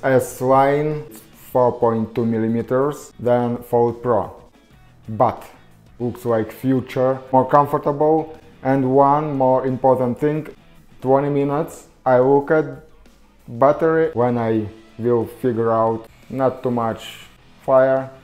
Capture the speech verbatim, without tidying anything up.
S line four point two millimeters than Fold Pro, but looks like future, more comfortable. And one more important thing, twenty minutes I look at battery when I will figure out not too much fire.